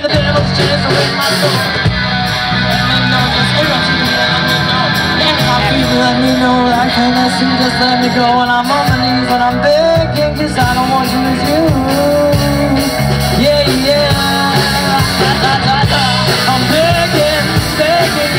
the devil's chance to wake my soul. Let me know, just let me know. I can't see, just let me go. And I'm on my knees when I'm begging, cause I don't want to lose you. Yeah, yeah. I'm begging, begging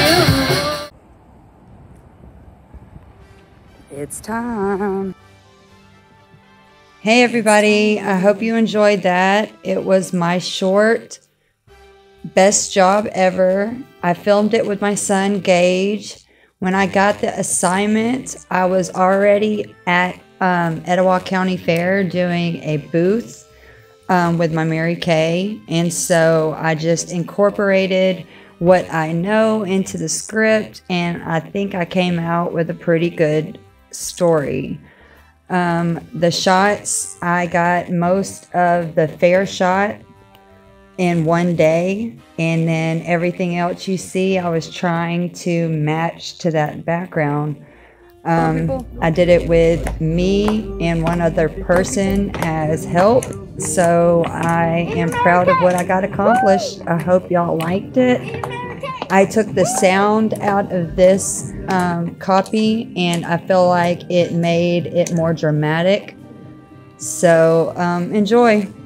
you. It's time. Hey everybody, I hope you enjoyed that. It was my short best job ever. I filmed it with my son Gage. When I got the assignment, I was already at Etowah County Fair doing a booth with my Mary Kay, and so I just incorporated what I know into the script, and I think I came out with a pretty good story. The shots, I got most of the fair shot in one day, and then everything else you see, I was trying to match to that background. I did it with me and one other person as help, so I am proud of what I got accomplished. I hope y'all liked it. I took the sound out of this copy, and I feel like it made it more dramatic. So enjoy.